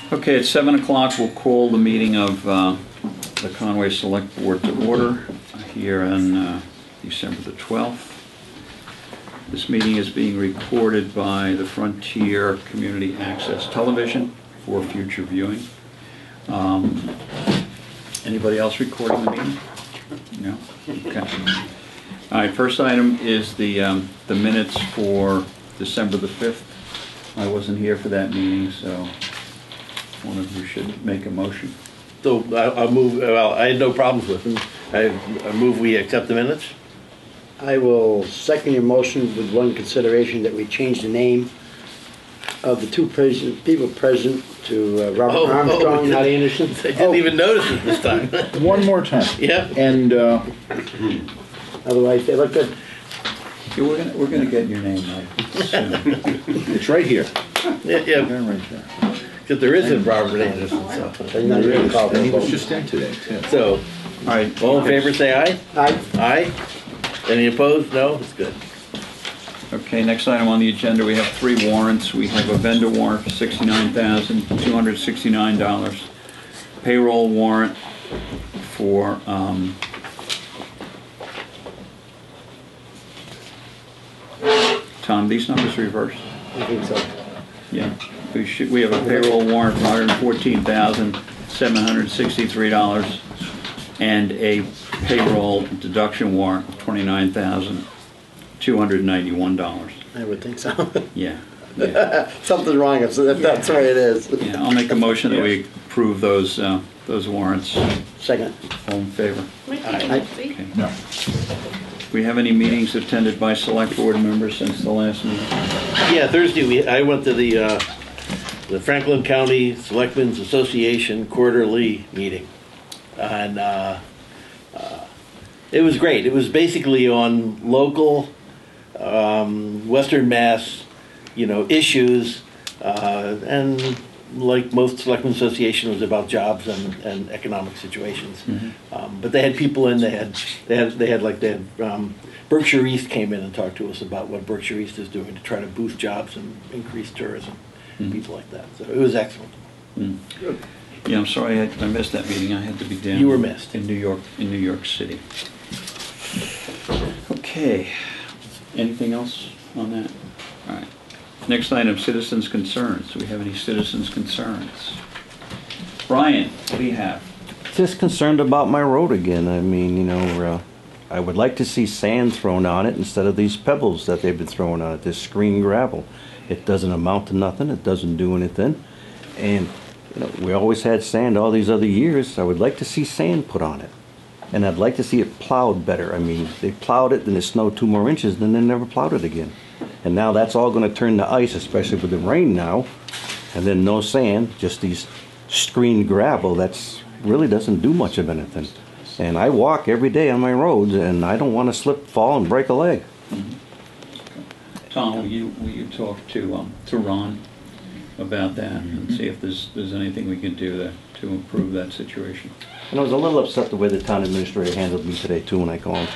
Okay, at 7 o'clock, we'll call the meeting of the Conway Selectboard to order here on December the 12th. This meeting is being recorded by the Frontier Community Access Television for future viewing. Anybody else recording the meeting? No? Okay. All right, first item is the minutes for December the 5th. I wasn't here for that meeting, so one of you should make a motion. So I'll move, well, I had no problems with them. I move we accept the minutes. I will second your motion with one consideration that we change the name of the two people present to Robert Armstrong, not Anderson. I didn't even notice it this time. One more time. Yep. And Otherwise, they look good. Yeah, we're gonna get your name right soon. it's right here. Yeah, Right there. because there isn't Robert Anderson, so. They're not even called And he for a was vote. just in today, too. So, All right. all in favor say aye. Aye. Aye. Any opposed? No? It's good. Okay, next item on the agenda, we have 3 warrants. We have a vendor warrant for $69,269, payroll warrant for Tom, these numbers reversed? I think so. Yeah. We have a payroll warrant for $114,763 and a payroll deduction warrant of $29,291. I would think so. Yeah. Something's wrong. That's the way it is. Yeah, I'll make a motion that we approve those warrants. Second. All in favor? Aye. Okay. No. We have any meetings attended by select board members since the last meeting? Yeah, Thursday I went to the Franklin County Selectmen's Association quarterly meeting. And it was great. It was basically on local Western Mass, issues, and like most selectmen association, it was about jobs and economic situations. Mm-hmm. But they had people in. They had Berkshire East came in and talked to us about what Berkshire East is doing to try to boost jobs and increase tourism, Mm-hmm. people like that. So it was excellent. Mm. Yeah, I'm sorry I missed that meeting. I had to be down. You were missed. In New York City. Okay. Anything else on that? All right. Next item, citizens' concerns. Do we have any citizens' concerns? Brian, what do you have? Just concerned about my road again. I mean, I would like to see sand thrown on it instead of these pebbles that they've been throwing on it, this screen gravel. It doesn't amount to nothing. It doesn't do anything. And, we always had sand all these other years. I would like to see sand put on it. And I'd like to see it plowed better. I mean, they plowed it, then it snowed 2 more inches, then they never plowed it again. And now that's all going to turn to ice, especially with the rain now. And then no sand, just these screened gravel that's really doesn't do much of anything. And I walk every day on my roads, and I don't want to slip, fall, and break a leg. Mm-hmm. Tom, will you talk to Ron about that and see if there's anything we can do to improve that situation? And I was a little upset the way the town administrator handled me today too when I called.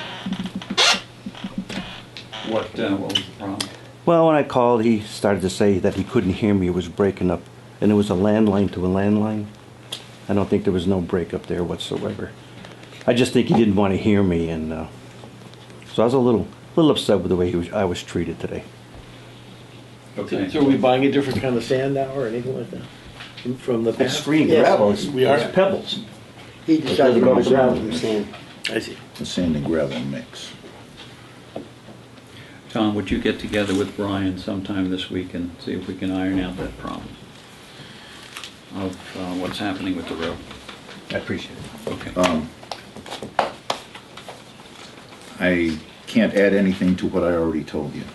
What was the problem? Well, when I called, he started to say that he couldn't hear me. It was breaking up, and it was a landline to a landline. I don't think there was no break up there whatsoever. I just think he didn't want to hear me, and so I was a little upset with the way I was treated today. Okay. So are we buying a different kind of sand now or anything like that from the It's past? screen Yes, gravel. we are. It's pebbles. He decided to go to gravel from sand. I see. The sand and gravel mix. Tom, would you get together with Brian sometime this week and see if we can iron out that problem of what's happening with the road? I appreciate it. Okay. I can't add anything to what I already told you.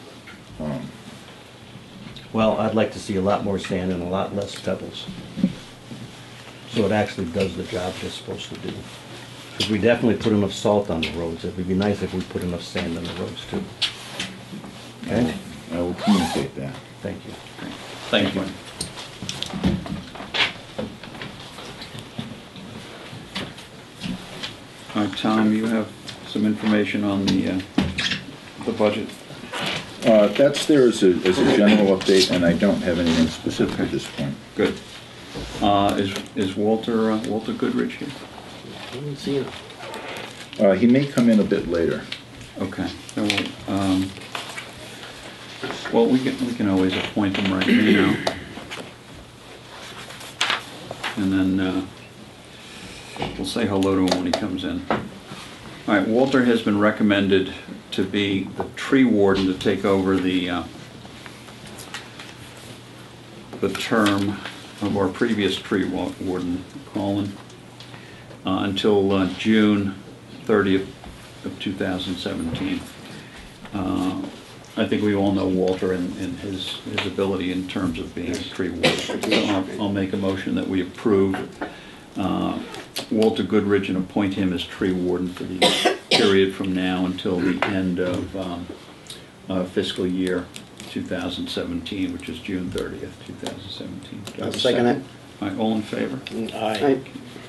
Well, I'd like to see a lot more sand and a lot less pebbles. So it actually does the job it's supposed to do. Because we definitely put enough salt on the roads. It would be nice if we put enough sand on the roads too. Okay? I will communicate that. Thank you. Thank you. All right, Tom, you have some information on the budget. That's there as a general update, and I don't have anything specific at this point. Good. Is Walter Goodrich here? I haven't seen it. He may come in a bit later. Okay, so, well, we can always appoint him right now. And then, we'll say hello to him when he comes in. All right, Walter has been recommended to be the tree warden, to take over the term of our previous tree warden, Colin, until June 30th of 2017. I think we all know Walter and his ability in terms of being a tree warden. So I'll make a motion that we approve Walter Goodrich and appoint him as tree warden for the period from now until the end of fiscal year 2017, which is June 30th, 2017. Do I have I'll a second that. All right, all in favor? Aye.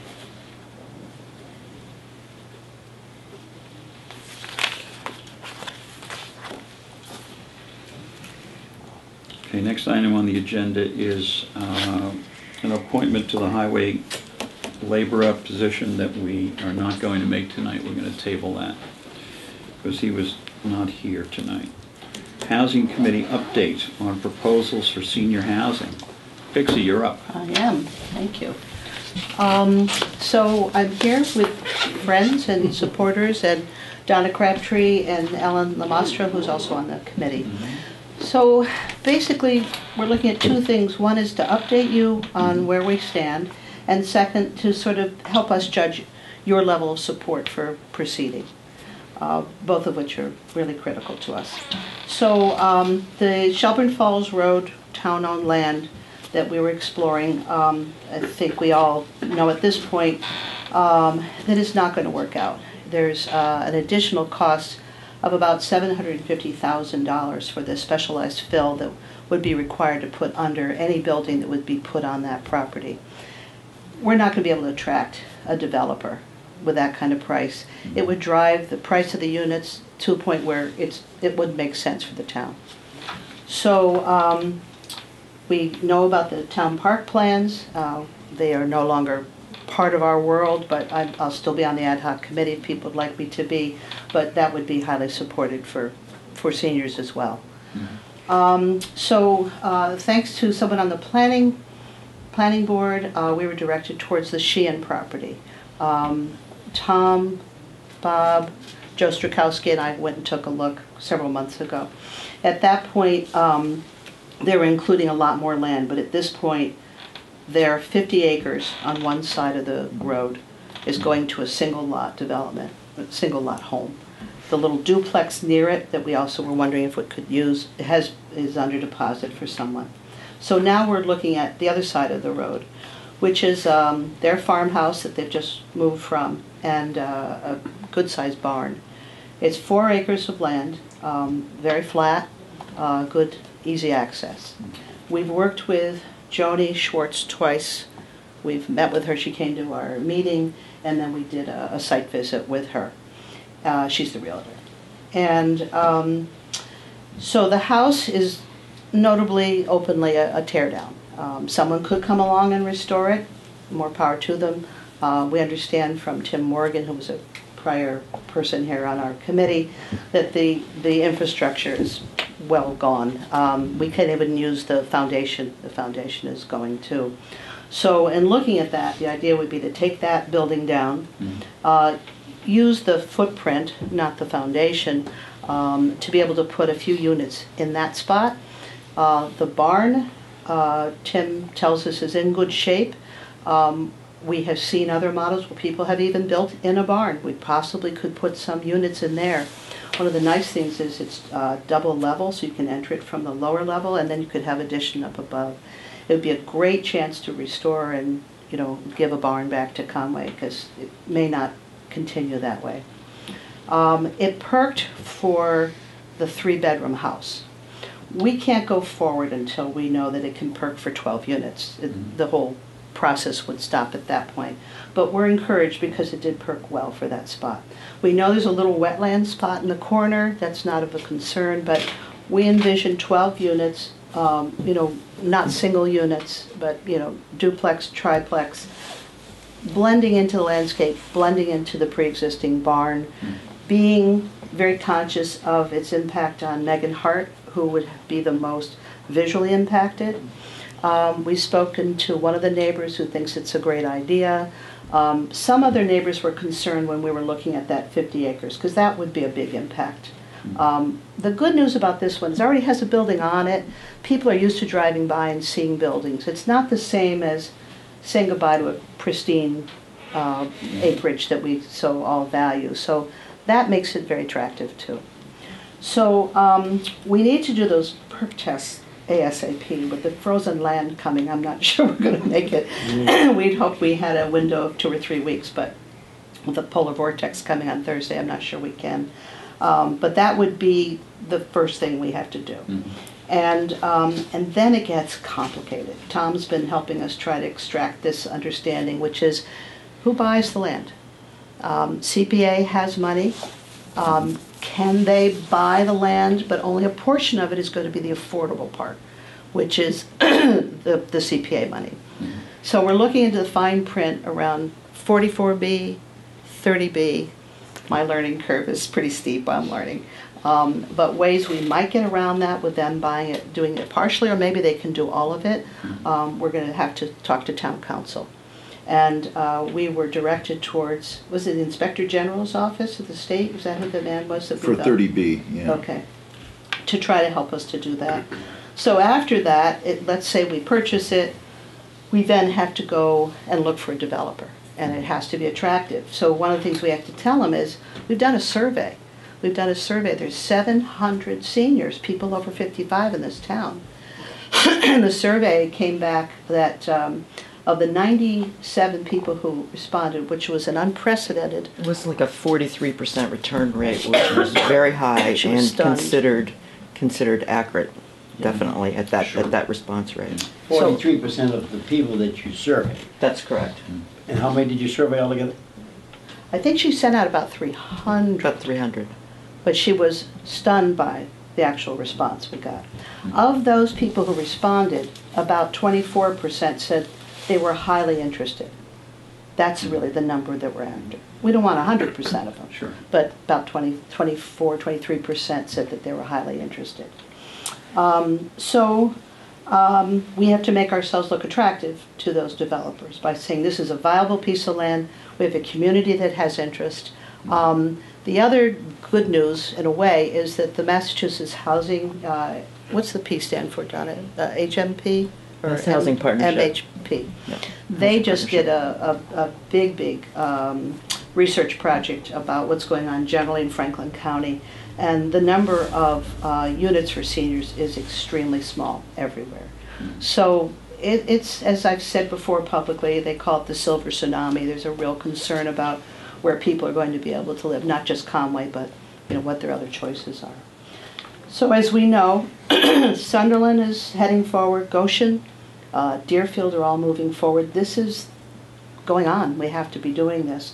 Okay, next item on the agenda is an appointment to the highway laborer position that we are not going to make tonight. We're going to table that because he was not here tonight. Housing Committee update on proposals for senior housing. Pixie, you're up. I am, thank you. So I'm here with friends and supporters and Donna Crabtree and Ellen Lamastra, who's also on the committee. So basically, we're looking at two things. One is to update you on where we stand, and second, to sort of help us judge your level of support for proceeding, both of which are really critical to us. So the Shelburne Falls Road town-owned land that we were exploring, I think we all know at this point that is not going to work out. There's an additional cost of about $750,000 for the specialized fill that would be required to put under any building that would be put on that property. We're not going to be able to attract a developer with that kind of price. It would drive the price of the units to a point where it would make sense for the town. So we know about the town park plans. They are no longer part of our world, but I'll still be on the ad hoc committee if people would like me to be, but that would be highly supported for seniors as well. So thanks to someone on the planning board, we were directed towards the Sheehan property. Tom, Bob, Joe Strakowski and I went and took a look several months ago. At that point, they were including a lot more land, but at this point, their 50 acres on one side of the road is going to a single lot development, a single lot home. The little duplex near it that we also were wondering if we could use is under deposit for someone. So now we're looking at the other side of the road, which is their farmhouse that they've just moved from, and a good-sized barn. It's 4 acres of land, very flat, good, easy access. We've worked with Joni Schwartz twice. We've met with her. She came to our meeting, and then we did a site visit with her. She's the realtor. And so the house is notably, openly a tear down. Someone could come along and restore it. More power to them. We understand from Tim Morgan, who was a prior person here on our committee, that the infrastructure is well gone. We can't even use the foundation. The foundation is going too. So in looking at that, the idea would be to take that building down, use the footprint, not the foundation, to be able to put a few units in that spot. The barn, Tim tells us, is in good shape. We have seen other models where people have even built in a barn. We possibly could put some units in there. One of the nice things is it's double level, so you can enter it from the lower level, and then you could have addition up above. It would be a great chance to restore and, give a barn back to Conway, because it may not continue that way. It perked for the 3-bedroom house. We can't go forward until we know that it can perk for 12 units. The whole process would stop at that point. But we're encouraged because it did perk well for that spot. We know there's a little wetland spot in the corner. That's not of a concern, but we envision 12 units you know, not single units, but, you know, duplex, triplex, blending into the landscape, blending into the pre-existing barn, being very conscious of its impact on Megan Hart, who would be the most visually impacted. We've spoken to one of the neighbors who thinks it's a great idea. Some other neighbors were concerned when we were looking at that 50 acres, because that would be a big impact. The good news about this one is it already has a building on it. People are used to driving by and seeing buildings. It's not the same as saying goodbye to a pristine acreage that we so all value. So that makes it very attractive too. So we need to do those perk tests ASAP. With the frozen land coming, I'm not sure we're going to make it. We'd hope we had a window of 2 or 3 weeks, but with the polar vortex coming on Thursday, I'm not sure we can. But that would be the first thing we have to do. And then it gets complicated. Tom's been helping us try to extract this understanding, which is who buys the land? CPA has money. Can they buy the land, but only a portion of it is going to be the affordable part, which is the CPA money. So we're looking into the fine print around 44B, 30B. My learning curve is pretty steep, I'm learning. But ways we might get around that with them buying it, doing it partially, or maybe they can do all of it. We're going to have to talk to town council. And we were directed towards, was it the Inspector General's office of the state? Was that who the man was? That For 30B, yeah. Okay. To try to help us to do that. So after that, let's say we purchase it, we then have to go and look for a developer. And it has to be attractive. So one of the things we have to tell them is, we've done a survey. We've done a survey. There's 700 seniors, people over 55 in this town. And the survey came back that of the 97 people who responded, which was an unprecedented. It was like a 43% return rate, which was very high She was and stunned. considered accurate, definitely at that response rate. 43% of the people that you surveyed. That's correct. And how many did you survey altogether? I think she sent out about 300. About 300. But she was stunned by the actual response we got. Of those people who responded, about 24% said they were highly interested. That's really the number that we're after. We don't want 100% of them. Sure. But about 24, 23% said that they were highly interested. We have to make ourselves look attractive to those developers by saying this is a viable piece of land. We have a community that has interest. The other good news, in a way, is that the Massachusetts Housing, what's the P stand for, Donna? HMP? Or Mass Housing Partnership. MHP. Yeah. They just did a big research project about what's going on generally in Franklin County. And the number of units for seniors is extremely small everywhere. So it's, as I've said before publicly, they call it the silver tsunami. There's a real concern about where people are going to be able to live, not just Conway, but what their other choices are. So as we know, Sunderland is heading forward, Goshen, Deerfield are all moving forward. This is going on. We have to be doing this.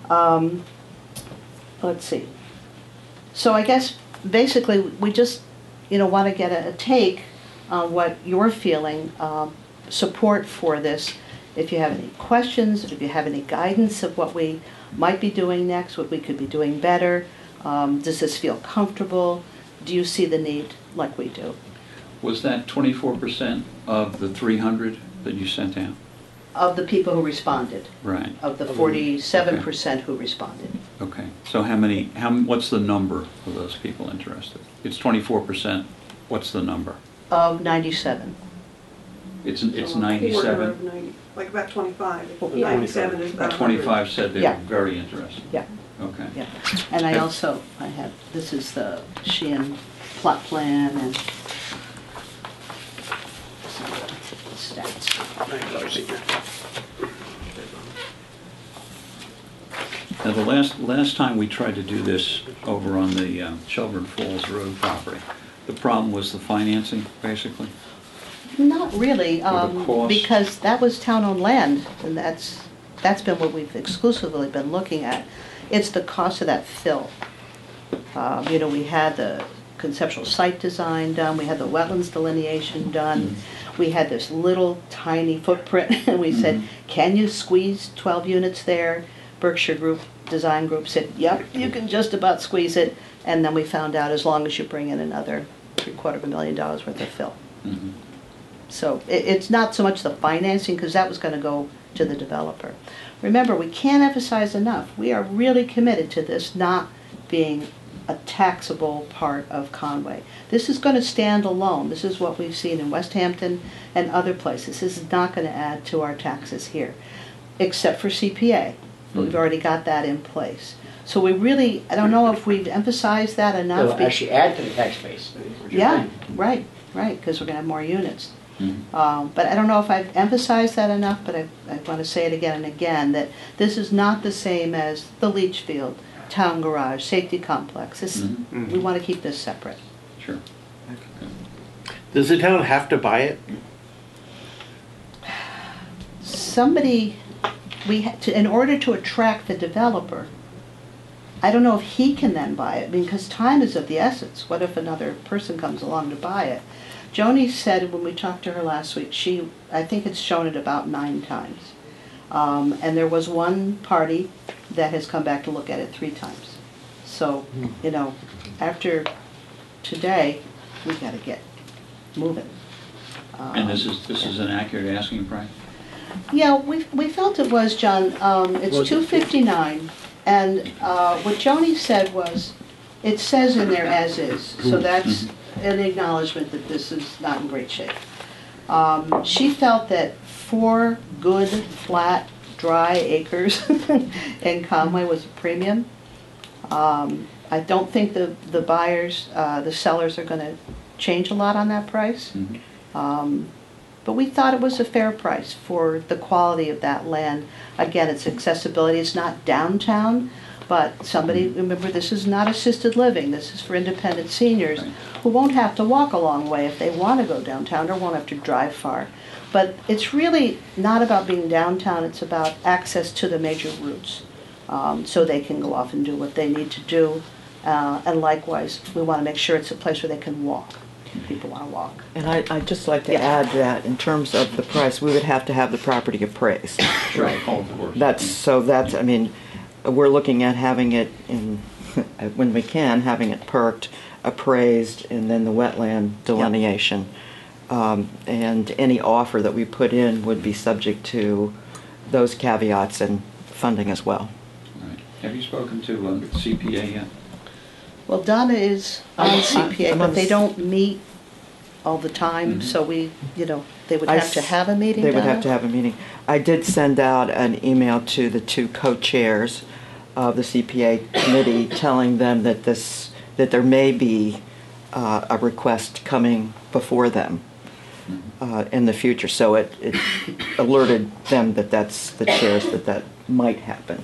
Let's see. So I guess basically we just want to get a take on what you're feeling, support for this. If you have any questions, if you have any guidance of what we might be doing next, what we could be doing better, does this feel comfortable? Do you see the need like we do? Was that 24% of the 300 that you sent out? Of the people who responded. Right. Of the 47% who responded. Okay. So what's the number of those people interested? It's 24%. What's the number? Of 97. It's So a quarter 97? of 90, like about 25. Yeah. 97 is about 25 said they Yeah. were very interested. Yeah. Okay. Yeah. And I have, this is the Sheehan plot plan and some of the stats. Now, the last time we tried to do this over on the Shelburne Falls Road property, the problem was the financing, basically? Not really, Or the cost? because that was town-owned land, and that's been what we've exclusively been looking at. It's the cost of that fill. We had the conceptual site design done, we had the wetlands delineation done, we had this little tiny footprint, and we said, can you squeeze 12 units there? Berkshire Group, Design Group said, yep, you can just about squeeze it, and then we found out as long as you bring in another $750,000 worth of fill. So it's not so much the financing, because that was going to go to the developer. Remember, we can't emphasize enough, we are really committed to this not being a taxable part of Conway. This is going to stand alone. This is what we've seen in West Hampton and other places. This is not going to add to our taxes here, except for CPA. But we've already got that in place. So we really, I don't know if we've emphasized that enough. It'll actually add to the tax base. Yeah, right, because we're going to have more units. But I don't know if I've emphasized that enough, but I want to say it again and again, that this is not the same as the leach field, town garage, safety complex. We want to keep this separate. Sure. Does the town have to buy it? Somebody, in order to attract the developer, I don't know if he can then buy it, because time is of the essence. What if another person comes along to buy it? Joni said when we talked to her last week, I think it's shown it about 9 times. And there was one party that has come back to look at it 3 times. So, you know, after today, we got to get moving. And this is an accurate asking price? Yeah, we felt it was, John. It's $259, and what Joni said was, it says in there as is, so that's an acknowledgement that this is not in great shape. She felt that 4 good, flat, dry acres in Conway was a premium. I don't think the buyers, the sellers are going to change a lot on that price. But we thought it was a fair price for the quality of that land. Again, it's accessibility. It's not downtown, but somebody, remember, this is not assisted living. This is for independent seniors who won't have to walk a long way if they want to go downtown, or won't have to drive far. But it's really not about being downtown. It's about access to the major routes, so they can go off and do what they need to do. And likewise, we want to make sure it's a place where they can walk. People want to walk. And I'd just like to add that in terms of the price, we would have to have the property appraised. Right. Of course. I mean, we're looking at having it when we can, having it perked, appraised, and then the wetland delineation. And any offer that we put in would be subject to those caveats and funding as well. Right. Have you spoken to CPA yet? Well, Donna is on CPA, but they don't meet all the time, so they would have to have a meeting, They would Donna? have to have a meeting. I did send out an email to the 2 co-chairs of the CPA committee telling them that there may be a request coming before them in the future. So it alerted them that that's the chairs that might happen.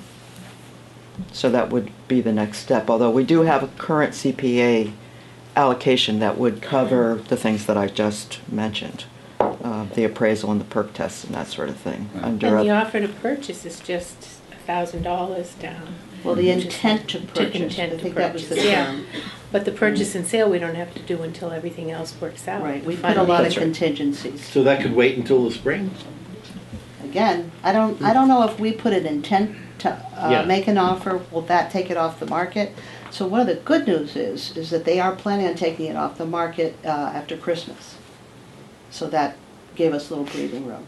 So that would be the next step, although we do have a current CPA allocation that would cover the things that I just mentioned, the appraisal and the perk tests and that sort of thing. Right. And the offer to purchase is just $1,000 down. Well, the intent to purchase, I think that was the term. But the purchase and sale we don't have to do until everything else works out. Right, we put a lot of That's right. contingencies. So that could wait until the spring? Again, I don't know if we put an intent to make an offer, will that take it off the market? So one of the good news is that they are planning on taking it off the market after Christmas. So that gave us a little breathing room.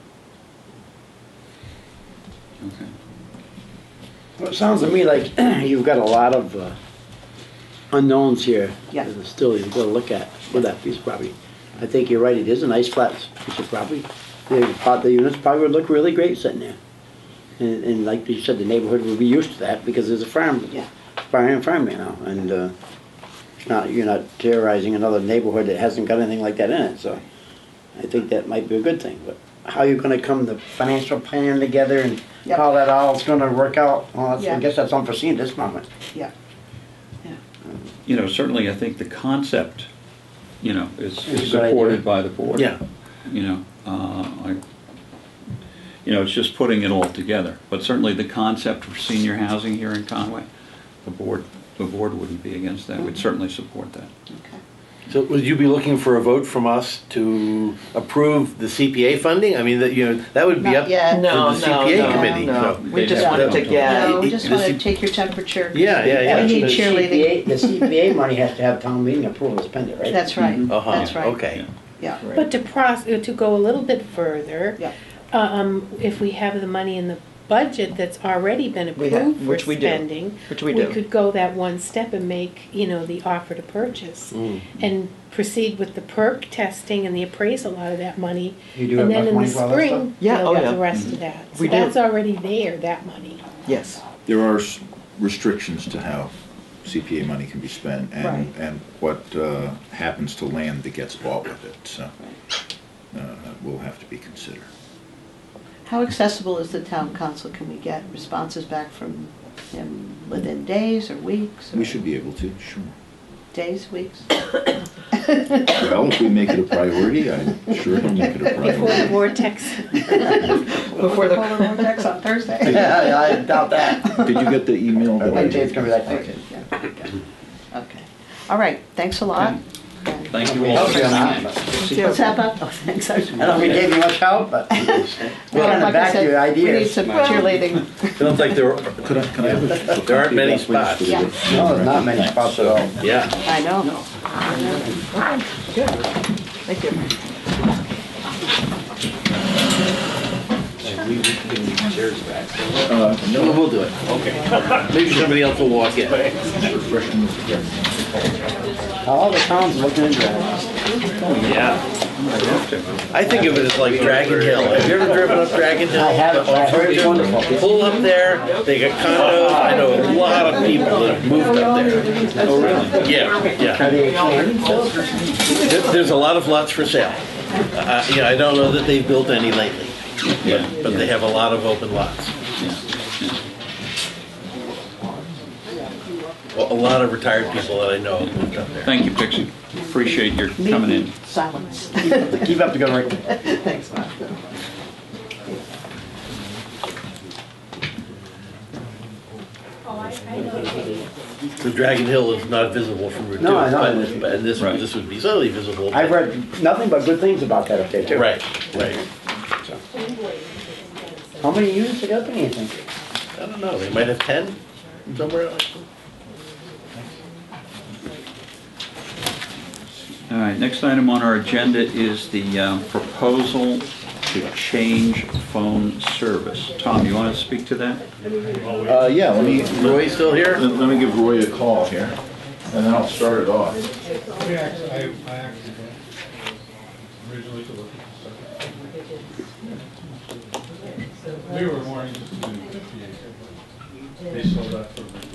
Okay. Well, it sounds to me like you've got a lot of unknowns here. Yeah. That still you've got to look at with that piece of property. I think you're right, it is a nice flat piece of property. The units probably would look really great sitting there. And like you said, the neighborhood will be used to that because there's a farm, farm, and you're not terrorizing another neighborhood that hasn't got anything like that in it. So I think that might be a good thing. But how you're going to come the financial plan together and how that all is going to work out, well, I guess that's unforeseen at this moment. Yeah. Certainly I think the concept, is It's a good supported idea. by the board. Yeah. It's just putting it all together. But certainly the concept for senior housing here in Conway, the board wouldn't be against that. We'd certainly support that. Okay. So would you be looking for a vote from us to approve the CPA funding? I mean, that would be Not up to yet. the No, CPA no, committee. no. so- We just wanted to get, No, we just the want to C- take your temperature. Yeah, yeah, yeah. We need But cheerleading. The CPA money has to have town meeting approval to spend it, right? That's right, Uh-huh, that's right. okay. Yeah, But to go a little bit further, yeah. if we have the money in the budget that's already been We have- approved for which we do. spending, which we we do. could go that one step and make, the offer to purchase. And proceed with the perk testing and the appraisal out of that money. You do have And then enough in the money for all that stuff? spring, Yeah, they'll oh, get yeah. the rest of that. So We do. that's already there, that money. Yes. There are restrictions to how CPA money can be spent Right. and what happens to land that gets bought with it, so will have to be considered. How accessible is the town council? Can we get responses back from him within days or weeks? Or We should be able to, sure. Days, weeks? Well, if we make it a priority, I'm sure he'll make it a Before the priority. vortex. Before the polar vortex on Thursday? Yeah, I doubt that. Did you get the email? that I'd say I- it's gonna be that quick. Okay, yeah, okay. Okay. All right, thanks a lot. And- Thank you We all helped for you on coming that, in. but- What's that about? Oh, thanks. I don't know if we gave you much help, but Well, trying to like I back said, your we need ideas. some cheerleading. Sounds like Can I have a There aren't copy many of that, please, spots. for the- Yeah. No, there's not many spots at all. Yeah. I know. Thank you. No, we'll do it. Okay. Maybe somebody else will walk in. All the towns looking into that. Yeah. I think of it as like Dragon Hill. Have you ever driven up Dragon Hill? I haven't, but I heard it's wonderful. Pull up there, they got condos. I know a lot of people that have moved up there. Oh, really? Yeah, Are yeah. they clean? There's a lot of lots for sale. I don't know that they've built any lately, Yeah, but they have a lot of open lots. yeah, yeah. A lot of retired people that I know have moved up there. Thank you, Pixie. Appreciate your coming in. Silence. Keep up the good work. Thanks, Mark. The Dragon Hill is not visible from Route 2. No, I know but- it isn't. And this Right. would be solely visible. I've read nothing but good things about that up there too. Right, right. How many units they got, you think? I don't know, they might have 10 somewhere else. All right, next item on our agenda is the proposal to change phone service. Tom, you want to speak to that? Yeah, let me, Roy still here? let me give Roy a call here, and then I'll start it off. I actually originally to look at the we were more interested in the PA. They sold that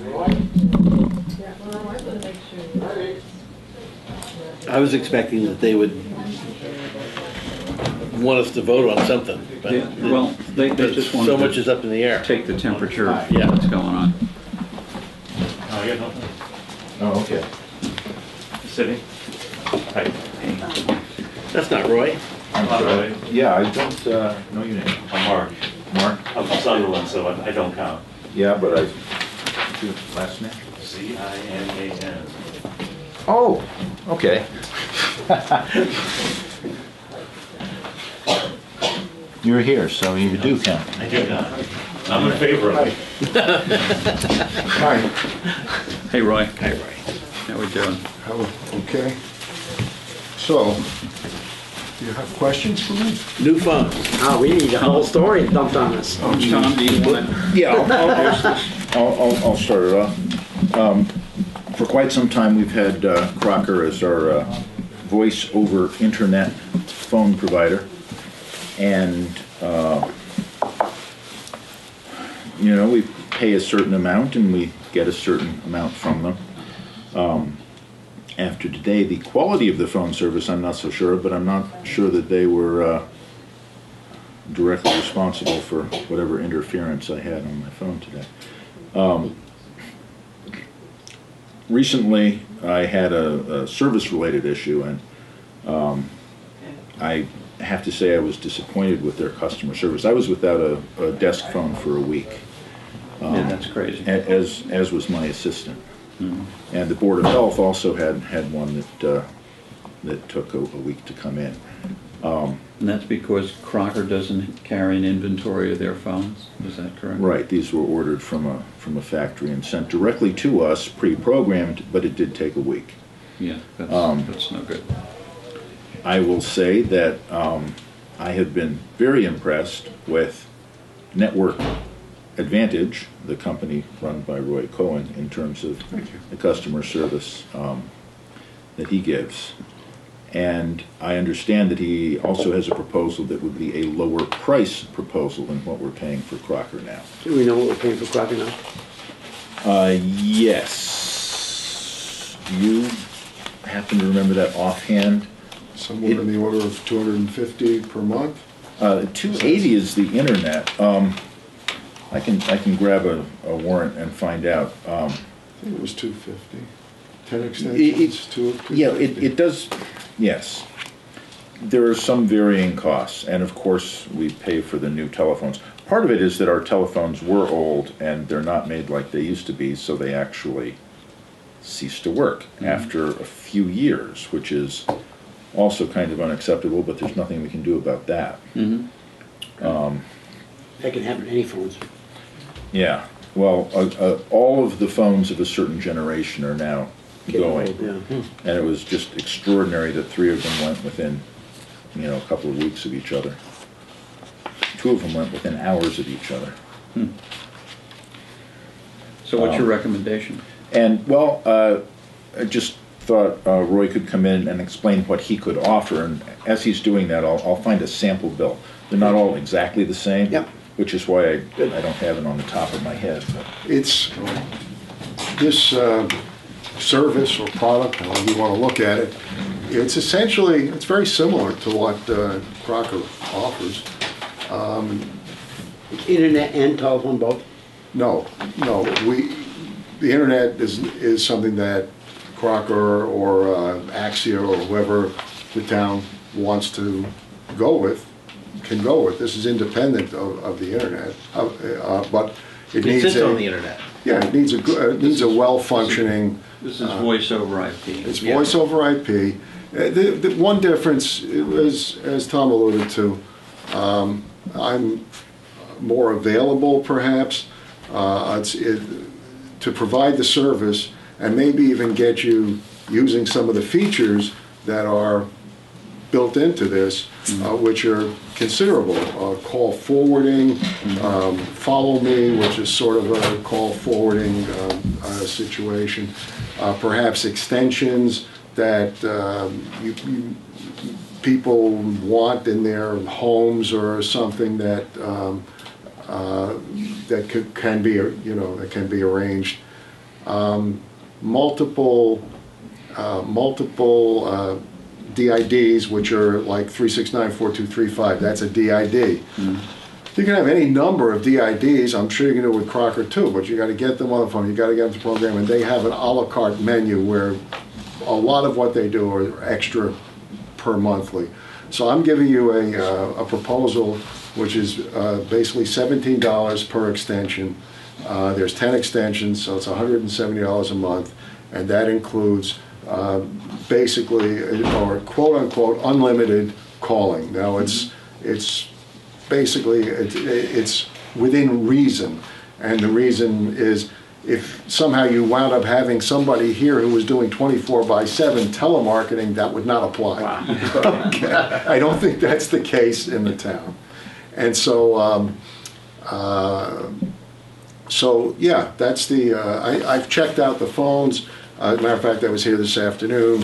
for I was expecting that they would want us to vote on something, but Yeah, well, they just wanted so to much is up in the air. take the temperature of Yeah. what's going on. Oh, yeah, nothing. Oh, okay. City? Hi. That's not Roy. I'm sorry. Yeah, I don't know your name. I'm Mark. Mark? I'm from Sunderland, so I don't count. Yeah, but I, your last name? Cinan. Oh, okay. You're here, so you do count. I do not. I'm in favor of it. Hi. Hey, Roy, Hi, Roy. how we doing? Okay. So, you have questions for me? New phone. Oh, we need the whole story dumped on us. Tom, do you want to? Yeah, I'll start it off. For quite some time, we've had Crocker as our voice over internet phone provider. And, you know, we pay a certain amount and we get a certain amount from them. After today, the quality of the phone service, I'm not so sure, but I'm not sure that they were directly responsible for whatever interference I had on my phone today. Recently, I had a service-related issue, and I have to say I was disappointed with their customer service. I was without a desk phone for a week. Yeah, that's crazy. As was my assistant. And the Board of Health also had one that that took a week to come in. And that's because Crocker doesn't carry an inventory of their phones, is that correct? Right, these were ordered from a factory and sent directly to us, pre-programmed, but it did take a week. Yeah, that's no good. I will say that I have been very impressed with Network Advantage, the company run by Roy Cohen, in terms of the customer service that he gives. And I understand that he also has a proposal that would be a lower price proposal than what we're paying for Crocker now. Do we know what we're paying for Crocker now? Yes. Do you happen to remember that offhand? Somewhere in the order of $250 per month? 280 is the internet. I can grab a warrant and find out. I think it was $250. 10 extensions, Yeah, it does, yes. There are some varying costs, and of course, we pay for the new telephones. Part of it is that our telephones were old, and they're not made like they used to be, so they actually cease to work after a few years, which is also kind of unacceptable, but there's nothing we can do about that. That can happen to any phones. Yeah, well, all of the phones of a certain generation are now going. Yeah. And it was just extraordinary that 3 of them went within, a couple of weeks of each other. 2 of them went within hours of each other. So what's your recommendation? And, well, I just thought Roy could come in and explain what he could offer, and as he's doing that, I'll find a sample bill. They're not all exactly the same, Yep. which is why I don't have it on the top of my head. But. It's, this service or product, however you want to look at it, it's essentially, it's very similar to what Crocker offers. Internet and telephone both? No, the internet is something that Crocker or Axia or whoever the town wants to go with, can go with. This is independent of the internet, but it needs sits on the internet. Yeah, it needs a well-functioning. This is voice over IP. It's voice over IP. The one difference, as Tom alluded to, I'm more available perhaps to provide the service and maybe even get you using some of the features that are built into this, which are considerable. Call forwarding, follow me, which is sort of a call forwarding situation. Perhaps extensions that people want in their homes or something that can be arranged. Multiple DIDs, which are like 3694235. That's a DID. You can have any number of DIDs. I'm sure you can do it with Crocker too, but you got to get them on the phone. You got to get them to the program, and they have an a la carte menu where a lot of what they do are extra per monthly. So I'm giving you a proposal which is basically $17 per extension. There's 10 extensions, so it's $170 a month, and that includes basically, or quote-unquote, unlimited calling. Now it's basically, it's within reason, and the reason is if somehow you wound up having somebody here who was doing 24/7 telemarketing, that would not apply. Okay. I don't think that's the case in the town. And so, yeah, that's the, I've checked out the phones. As a matter of fact, I was here this afternoon.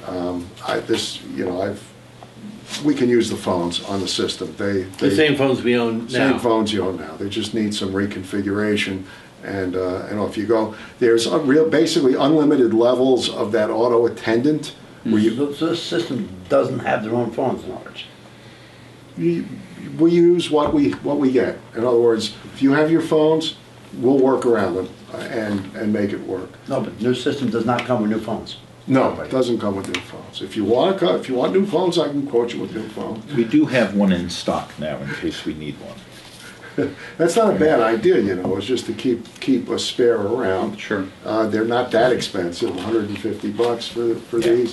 We can use the phones on the system. The same phones we own now. Same phones you own now. They just need some reconfiguration. And off you go. There's basically unlimited levels of that auto attendant. Where So this system doesn't have their own phones, in other words. We use what we get. In other words, if you have your phones, we'll work around them and make it work. No, but new system does not come with new phones. No, it doesn't come with new phones. If you want new phones, I can quote you with new phones. We do have one in stock now in case we need one. That's not a bad idea, It's just to keep a spare around. Sure. They're not that expensive, $150 for these,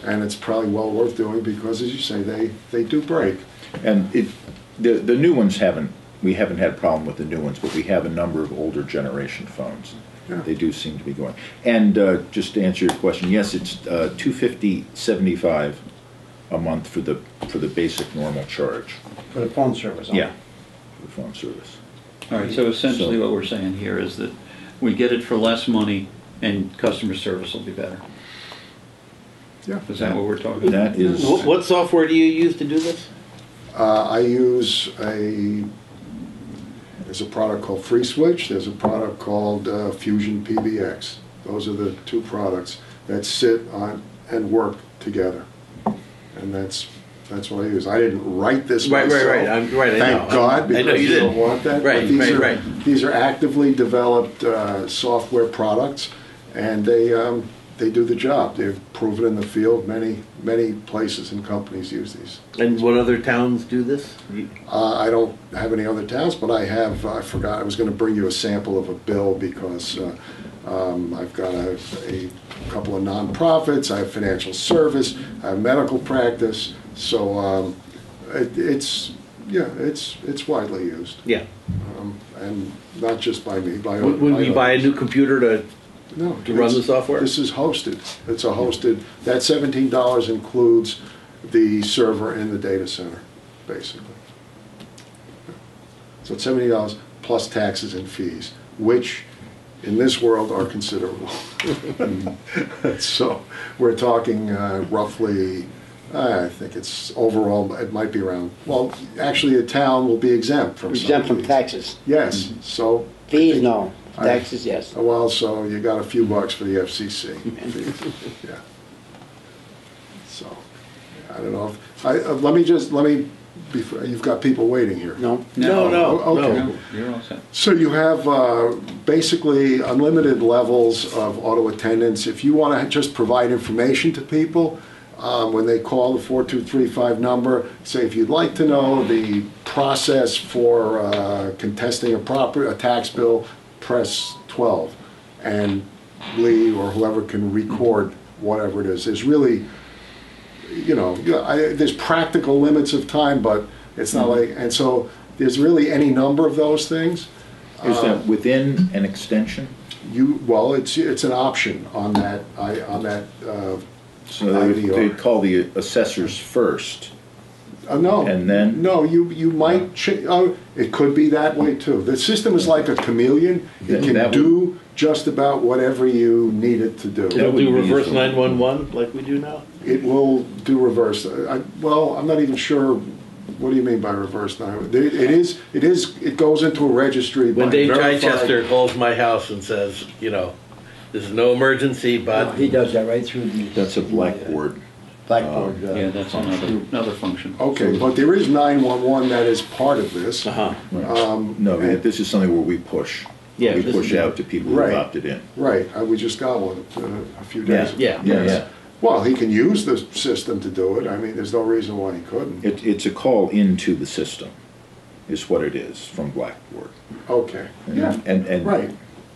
and it's probably well worth doing because, as you say, they do break. And the new ones we haven't had a problem with the new ones, but we have a number of older generation phones. Yeah. They do seem to be going. And just to answer your question, yes, it's $250.75 a month for the basic normal charge. For the phone service. Yeah, for the phone service. All right, so essentially what we're saying here is that we get it for less money and customer service will be better. Yeah. Is that what we're talking about? That is. What software do you use to do this? I use there's a product called FreeSwitch, there's a product called Fusion PBX. Those are the two products that sit on and work together. And that's what I use. I didn't write this Right. myself. I Thank know. God, I because know you you don't didn't. want that. Right, But right. these are actively developed software products, and they do the job. They've proven in the field. Many places and companies use these. And what other towns do this? I don't have any other towns, but I have. I forgot. I was going to bring you a sample of a bill because I've got a couple of nonprofits. I have financial service. I have medical practice. So it's widely used. Yeah. And not just by me. When you buy a new computer to run the software? This is hosted. It's a hosted. That $17 includes the server in the data center, basically. So it's $70 plus taxes and fees, which in this world are considerable. So we're talking roughly, I think it's overall, it might be around, well, actually a town will be exempt from Exempt some from fees. taxes. Yes, so. Fees, no. Taxes, yes. Well, so you got a few bucks for the FCC. Yeah. So, I don't know if, let me, before, you've got people waiting here. No. No. Okay. No, you're all set. So you have basically unlimited levels of auto attendance. If you want to just provide information to people, when they call the 4235 number, say if you'd like to know the process for contesting a tax bill, press 12, and Lee or whoever can record whatever it is. There's really, there's practical limits of time, but it's not like, and so there's really any number of those things. Is that within an extension? Well, it's an option on that So they'd IVR. call the assessors first. No. And then? No, you might, it could be that way too. The system is like a chameleon. It That can would- do just about whatever you need it to do. It'll would do be reverse useful. 911 like we do now? It will do reverse. Well, I'm not even sure, what do you mean by reverse now? It goes into a registry. When by Dave verified- Chichester calls my house and says, this is no emergency, but He does that right through the. That's a Blackboard. Blackboard. Yeah, that's another function. Okay, but there is 911 that is part of this. uh-huh. No, and- this is something where we push. Yeah, We this push is- out to people who Right. opted in. Right, we just got one a few days ago. Yeah. Well, he can use the system to do it. I mean, there's no reason why he couldn't. It's a call into the system, is what it is, from Blackboard. Okay, yeah, And right.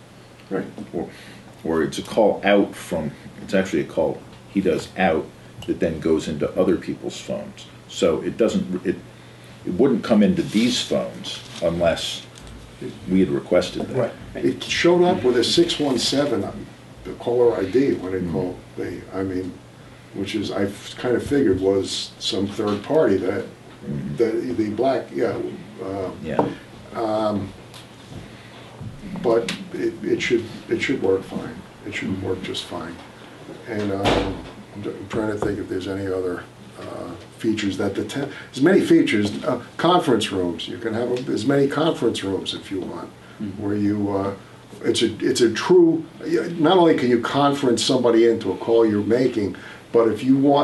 or it's a call out from, it's actually a call he does out that then goes into other people's phones. So it wouldn't come into these phones unless we had requested that. Right. It showed up with a 617 on the caller ID when it called me. I mean, which is, I kind of figured was some third party that, the black, Yeah. but it should work fine. It should work just fine. And I'm trying to think if there's any other features that there's many features. Conference rooms, you can have as many conference rooms if you want, where you, it's a true, not only can you conference somebody into a call you're making, but if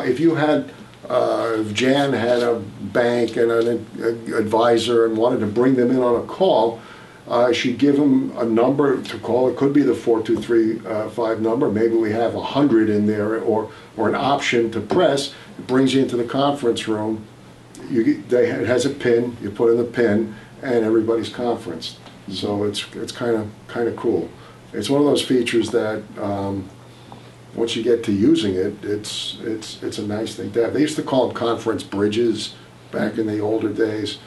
Jan had a bank and an advisor and wanted to bring them in on a call, she'd give them a number to call. It could be the 4235 number. Maybe we have 100 in there, or an option to press. It brings you into the conference room. It has a pin. You put in the pin, and everybody's conferenced. So it's kind of cool. It's one of those features that once you get to using it, it's a nice thing to have. They used to call them conference bridges back in the older days.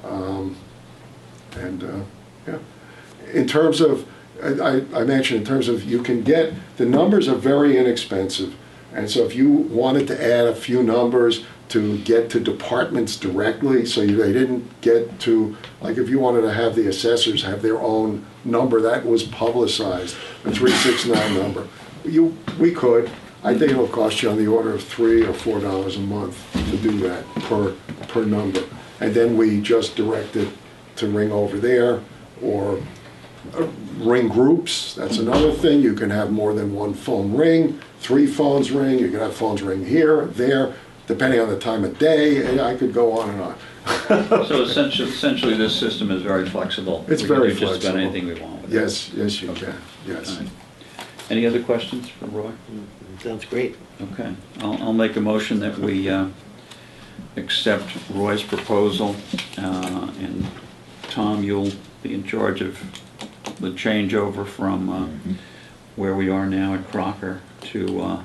Yeah. In terms of, I mentioned in terms of you can get, the numbers are very inexpensive. And so if you wanted to add a few numbers to get to departments directly, so they didn't get to, like if you wanted to have the assessors have their own number, that was publicized, a 369 number. We could. I think it'll cost you on the order of $3 or $4 a month to do that per number. And then we just direct it to ring over there, or ring groups. That's another thing. You can have more than one phone ring, 3 phones ring. You can have phones ring here, there, depending on the time of day. And I could go on and on. So essentially, this system is very flexible. It's We can very do just about flexible. anything we want with it. Yes, you Okay. can. Yes. All right. Any other questions for Roy? Sounds great. Okay, I'll make a motion that we accept Roy's proposal, and Tom, you'll be in charge of the changeover from where we are now at Crocker to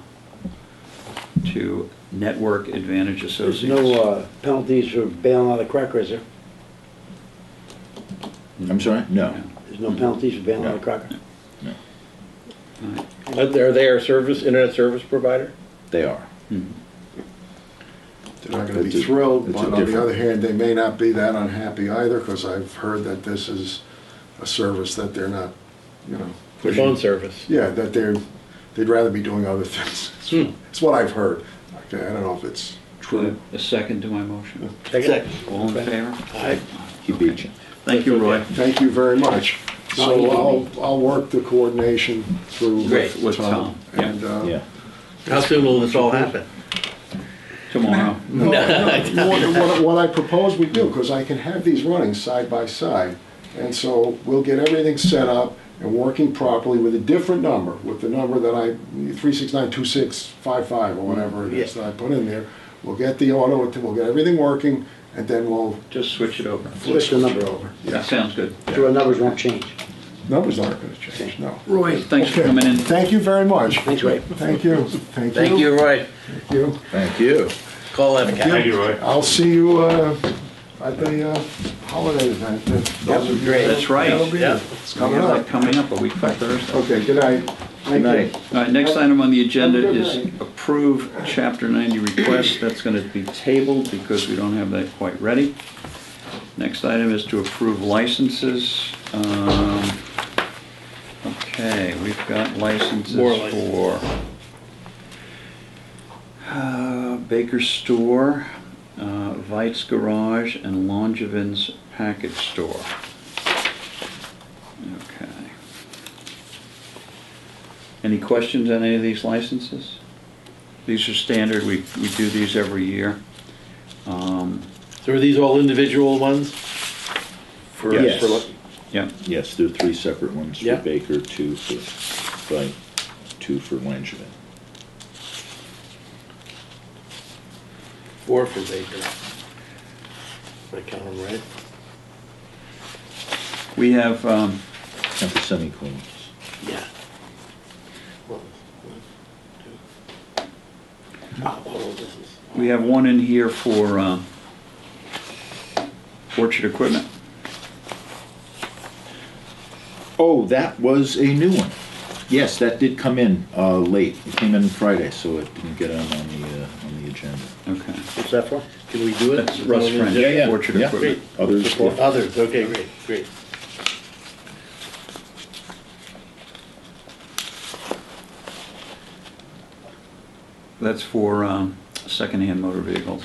Network Advantage There's Associates. no penalties for bailing out of Crocker, is there? I'm sorry? No. There's no penalties for bailing out of Crocker? All right. Are they our internet service provider? They are. Mhm. They're not going to It's be a- thrilled, it's but a on the different- other hand, they may not be that unhappy either, because I've heard that this is a service that they're not, The phone service. yeah, that they'd rather be doing other things. It's what I've heard. Okay, I don't know if it's true. A second to my motion. Second. All in favor? Aye. He beat you. Thank you, Roy. Thank you very much. So I'll work the coordination through Great. With Tom, yeah. And, Yeah. How soon will this all happen? Tomorrow. what I propose we do, because I can have these running side by side, and so we'll get everything set up and working properly with a different number, with the number that 3692655 or whatever it is that I put in there. We'll get the auto, we'll get everything working, and then we'll Just switch it over. Switch the number over. That sounds good. So our numbers won't change. numbers aren't going to change. No. Roy, thanks for Okay. coming in. Thank you very much. Thanks, Ray. Thank you. Thank you. Thank you, Roy. Thank you. Thank you. Call that a cat. Thank you, Roy. I'll see you at the holiday event. Those of you- Great. That's right. That'll be- Yeah. It's We coming have that up. coming up a week from Thursday. Okay, good night. Good night. All right, next item on the agenda Have a good is night. approve Chapter 90 request. That's going to be tabled because we don't have that quite ready. Next item is to approve licenses. Okay, we've got licenses More licenses. for Baker's Store, Vite's Garage, and Longevin's Package Store. Okay. Any questions on any of these licenses? These are standard, we do these every year. So are these all individual ones? For, Yes. for- Yeah, Yes, there are 3 separate ones for Yeah. Baker, 2 for Vite, 2 for Langevin. 4 for Baker. If I count them right. we have, And for semi-cleans. Yeah. This is. we have one in here for Orchard Equipment. Oh, that was a new one. Yes, that did come in late. It came in Friday, so it didn't get on the agenda. Okay. What's that for? Can we do it? That's Russ French, Yeah, yeah. Orchard Yeah. Equipment. Others, yeah. Others, okay, great, great. That's for secondhand motor vehicles.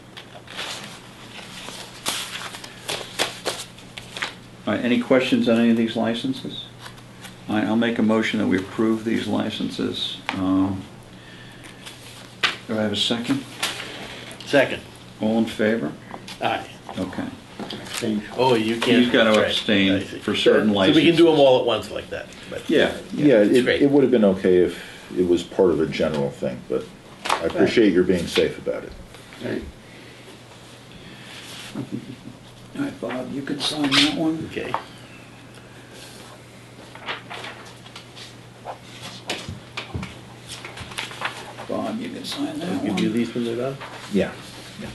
All right, any questions on any of these licenses? All right, I'll make a motion that we approve these licenses. Do I have a second? Second. All in favor? Aye. Okay. Oh, you can't. He's got to that's right. abstain I see. for certain So we can do them licenses. all at once like that, but. Yeah. Yeah, It's great. it would have been okay if it was part of a general thing, but I appreciate your being safe about it. All right, Bob, you can sign that one. Okay. sign that I'll give one. you these when they're done. Yeah. Yeah.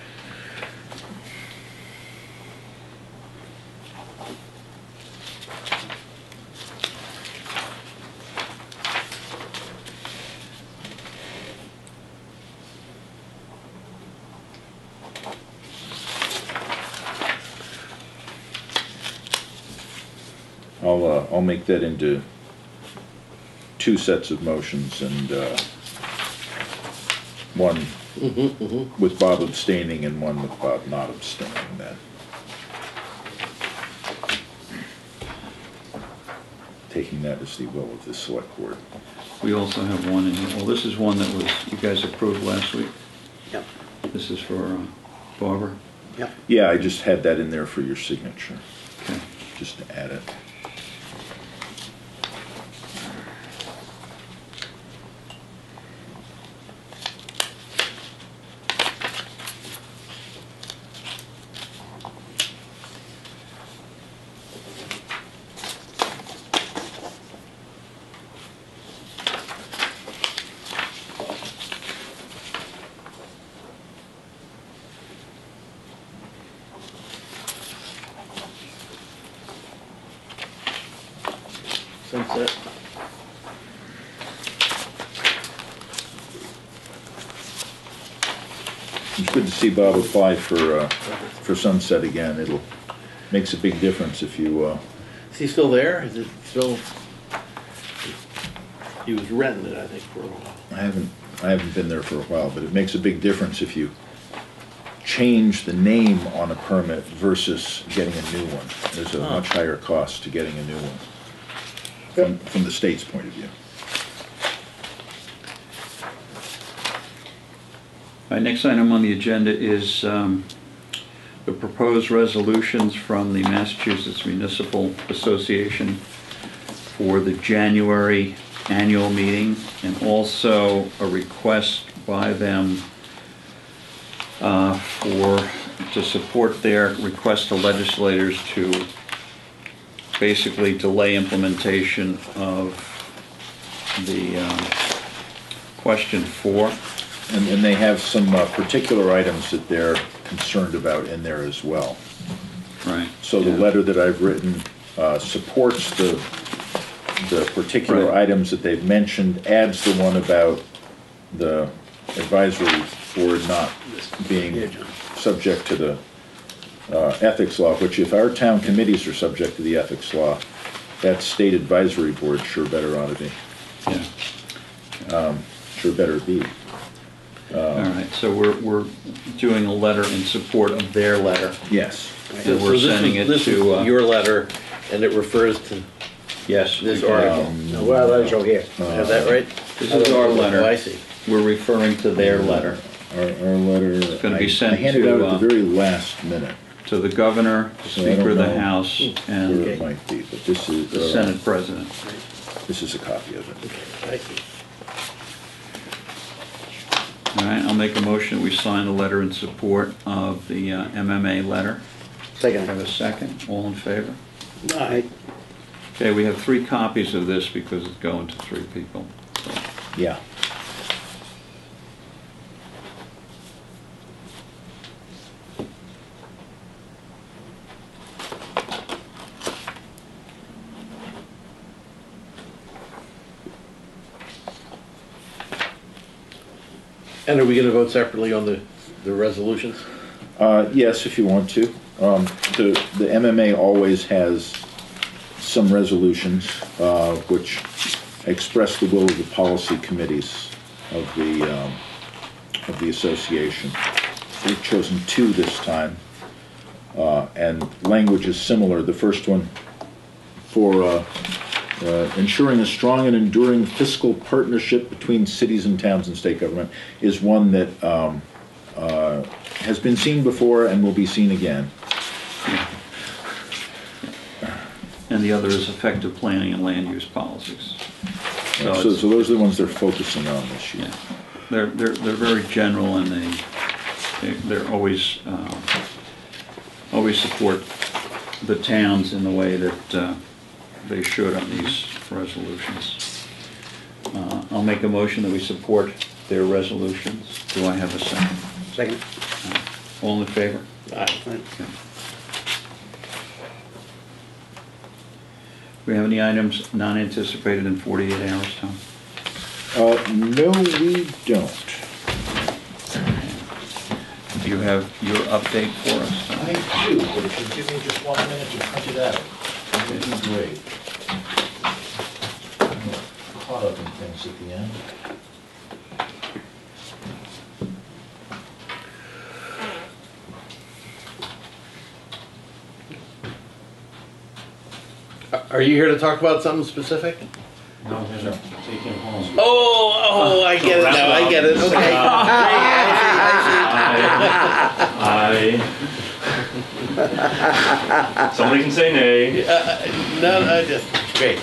I'll make that into 2 sets of motions and one with Bob abstaining and one with Bob not abstaining then. Taking that as the will of the select board. We also have one in here. Well, this is one that was, you guys approved last week. Yep, This is for Barbara. yep. Yeah, I just had that in there for your signature, Okay. just to add it. Sunset. It's good to see Bob apply for Sunset again. It'll, makes a big difference if you, Is he still there? Is it still? He was renting it, I think, for a while. I haven't been there for a while, but it makes a big difference if you change the name on a permit versus getting a new one. There's a much higher cost to getting a new one, from the state's point of view. All right, next item on the agenda is the proposed resolutions from the Massachusetts Municipal Association for the January annual meeting, and also a request by them to support their request to legislators to basically delay implementation of the question 4. And they have some particular items that they're concerned about in there as well. Right. So the Yeah. letter that I've written supports the particular Right. items that they've mentioned, adds the one about the advisory board not being subject to the ethics law, which if our town committees are subject to the ethics law, that state advisory board sure better ought to be, Yeah. sure better be. All right, so we're doing a letter in support of their letter. Yes. And we're sending it This to, is your letter, and it refers to yes, this okay. article. No, well, let's show here. Is that right? This is our letter. Oh, I see. We're referring to their letter, Our letter. It's gonna be sent I handed to, out at the very last minute, to the governor, the so I Speaker of don't the know House, where and it might be, but this is, the Senate President. this is a copy of it. I see. All right, I'll make a motion, we sign a letter in support of the MMA letter. Second. Have a second, all in favor? Aye. Okay, we have 3 copies of this because it's going to 3 people. So, Yeah. And are we gonna vote separately on the resolutions? Yes, if you want to. The MMA always has some resolutions which express the will of the policy committees of the association. We've chosen 2 this time, and language is similar. The first one for ensuring a strong and enduring fiscal partnership between cities and towns and state government is one that has been seen before and will be seen again. And the other is effective planning and land use policies. So it's- those are the ones they're focusing on this year. Yeah, they're very general, and they're always support the towns in the way that they should on these resolutions. I'll make a motion that we support their resolutions. Do I have a second? Second. All in favor? Aye. We have any items not anticipated in 48 hours, Tom? No, we don't. Do you have your update for us, Tom? I do, but if you give me just 1 minute to print it out, that'd be great. I'm caught up in things at the end. Are you here to talk about something specific? No, there's a take him home. Oh, I get it now, I get it, okay. I. Somebody can say nay. No, just, great.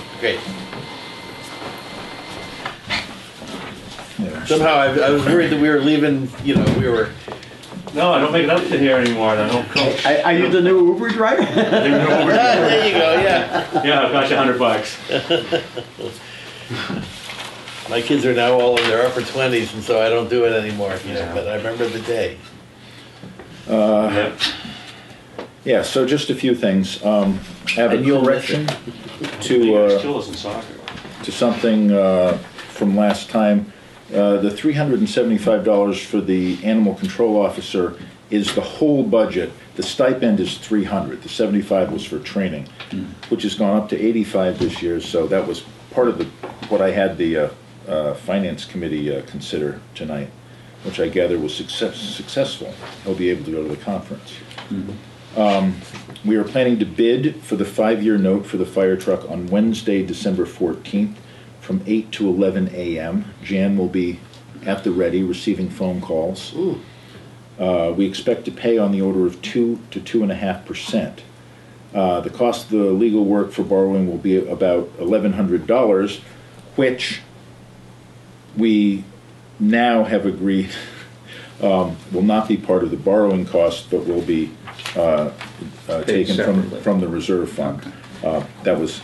There. Somehow I was worried that we were leaving, we were, No, I don't make it up to here anymore. I don't coach. Are you the new Uber driver? there you go, yeah. Yeah, it cost you $100. My kids are now all in their upper 20s, and so I don't do it anymore, Yeah. but I remember the day. Yep. Yeah, so just a few things. I have a And you'll miss correction Still to isn't soccer. something from last time. The $375 for the animal control officer is the whole budget. The stipend is $300. The $75 was for training, which has gone up to $85 this year. So that was part of what I had the finance committee consider tonight, which I gather was successful. He'll be able to go to the conference. We are planning to bid for the 5-year note for the fire truck on Wednesday, December 14th from 8 to 11 a.m. Jan will be at the ready receiving phone calls. We expect to pay on the order of 2 to 2.5%. The cost of the legal work for borrowing will be about $1,100, which we now have agreed will not be part of the borrowing cost, but will be taken separately. from the reserve fund. That was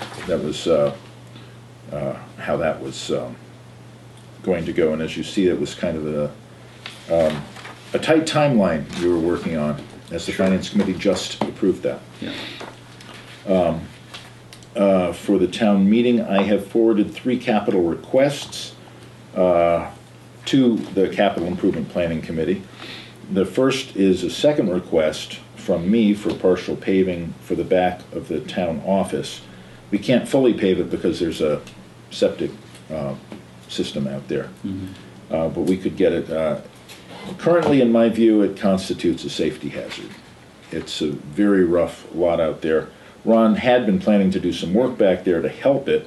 how that was going to go, and as you see, it was kind of a tight timeline we were working on, as the finance committee just approved that. Yeah. For the town meeting, I have forwarded 3 capital requests to the Capital Improvement Planning Committee. The first is a second request from me for partial paving for the back of the town office. We can't fully pave it because there's a septic system out there, but we could get it. Currently, in my view, it constitutes a safety hazard. It's a very rough lot out there. Ron had been planning to do some work back there to help it,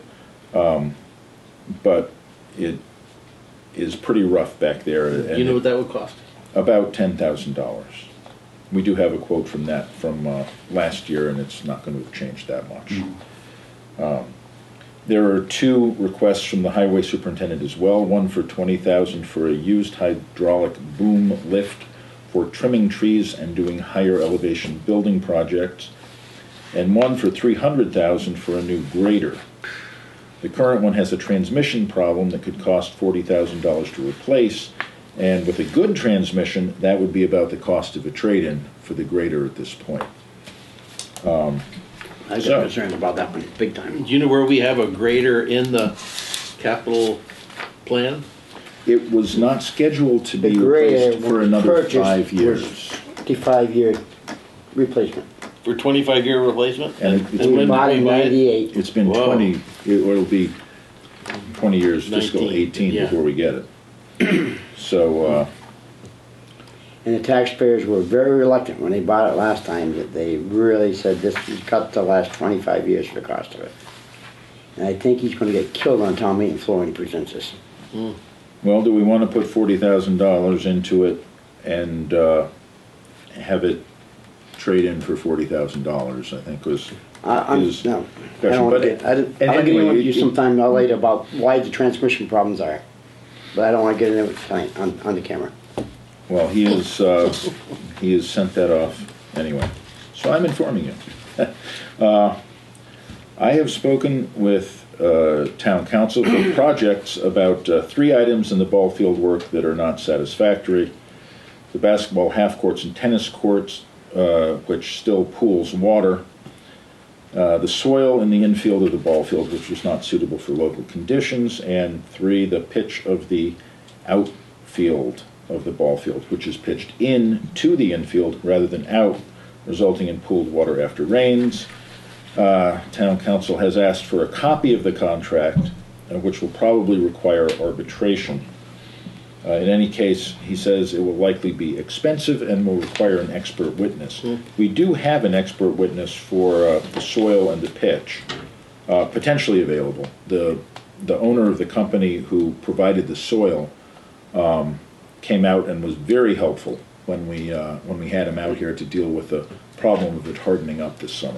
but it is pretty rough back there. And You know what that would cost? about $10,000. We do have a quote from that from last year, and it's not going to have changed that much. There are 2 requests from the highway superintendent as well. One for $20,000 for a used hydraulic boom lift for trimming trees and doing higher elevation building projects, and one for $300,000 for a new grader. The current one has a transmission problem that could cost $40,000 to replace, and with a good transmission, that would be about the cost of a trade-in for the grader at this point. I So- got concerned about that one, big time. Do you know where we have a grader in the capital plan? It was not scheduled to The be grader replaced for was another purchased 5 years. 55-year replacement. For 25-year replacement? And And it's We when bought did in we buy it? 98. It's been Whoa. 20, it'll be 20 years, fiscal 19, 18 yeah. before we get it. So, And the taxpayers were very reluctant when they bought it last time, that they really said this would cut to last 25 years for the cost of it. And I think he's gonna get killed on town meeting floor when he presents this. well, do we want to put $40,000 into it and have it trade in for $40,000, I think was No, I his don't question. wanna But get, I'll get anyway, into you it- sometime later about why the transmission problems are. But I don't wanna get into it tonight on the camera. Well, he has sent that off anyway, so I'm informing you. I have spoken with town council for projects about 3 items in the ball field work that are not satisfactory. The basketball half courts and tennis courts, which still pools water. The soil in the infield of the ball field, which was not suitable for local conditions. And 3, the pitch of the outfield of the ball field, which is pitched in to the infield rather than out, resulting in pooled water after rains. Town council has asked for a copy of the contract, which will probably require arbitration. In any case, he says it will likely be expensive and will require an expert witness. We do have an expert witness for the soil and the pitch, potentially available. The owner of the company who provided the soil came out and was very helpful when we had him out here to deal with the problem of it hardening up this summer.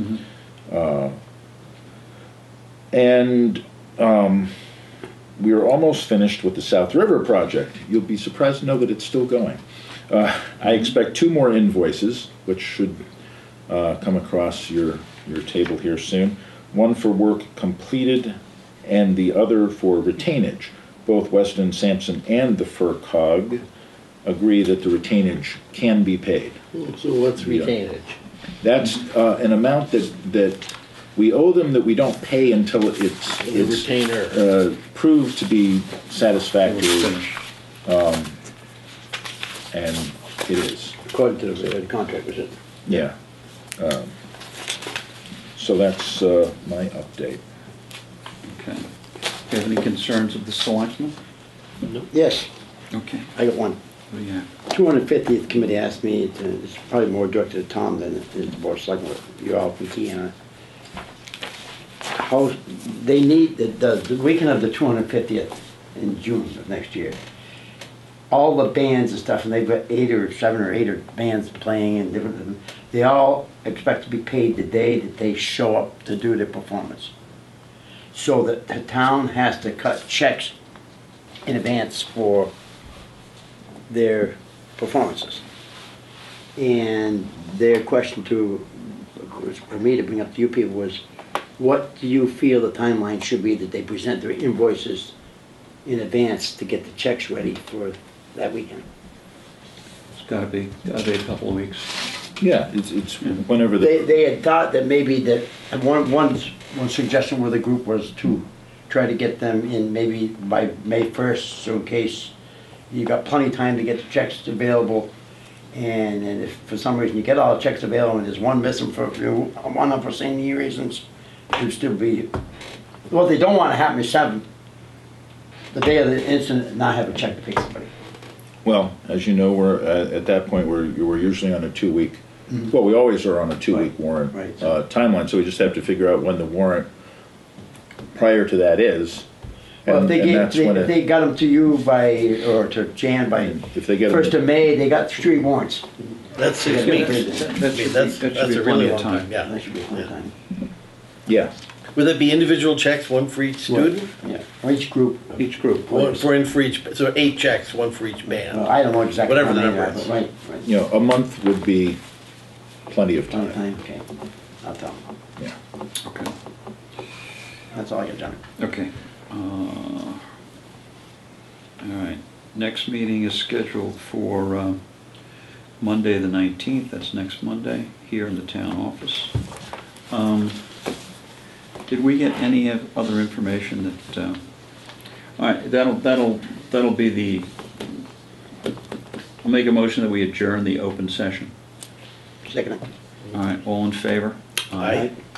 We are almost finished with the South River project. You'll be surprised to know that it's still going. I expect 2 more invoices, which should come across your table here soon. One for work completed and the other for retainage. Both Weston Sampson and the FERCog agree that the retainage can be paid. So what's retainage? That's an amount that we owe them that we don't pay until it's Retainer. proved to be satisfactory. And it is. According to the contract, was it? Yeah. So that's my update. Okay. Do you have any concerns of the selectmen? Yes, Okay. I got one. What do you have? 250th committee asked me to, it's probably more directed to Tom than it is the board of selectmen, but you all can key in on it. How, they need, the weekend of the 250th in June of next year, all the bands and stuff, and they've got 7 or 8 bands playing and different, they all expect to be paid the day that they show up to do their performance. So that the town has to cut checks in advance for their performances. And their question for me to bring up to you people was, what do you feel the timeline should be that they present their invoices in advance to get the checks ready for that weekend? It's gotta be a couple of weeks. Yeah, it's whenever They had thought that maybe that, and one suggestion with the group was to try to get them in maybe by May 1st, so in case you got plenty of time to get the checks available, and if for some reason you get all the checks available and there's one missing for one unforeseen reasons, to still be, what they don't want to happen is the day of the incident, not have a check to pay somebody. Well, as you know, we're at that point we're usually on a 2-week. Well, we always are on a 2-week warrant timeline, so we just have to figure out when the warrant prior to that is. Well, if they got them to you or to Jan by if they get 1st of May, they got 3 warrants. That's 6 weeks. That should be a plenty really of long time. Yeah. That should be a full time. Yeah. Would it be individual checks, one for each student? Yeah, for each group. Each group. One for each, so 8 checks, one for each band. Well, I don't know exactly. Whatever how the many number are, is. but Right. You know, a month would be plenty of Plenty time. of time, okay. I'll tell them. Yeah. Okay. That's all I got, John. Okay. All right. Next meeting is scheduled for Monday the 19th. That's next Monday here in the town office. Did we get any other information that? All right. That'll be the. I'll make a motion that we adjourn the open session. Second. All right. All in favor? Aye.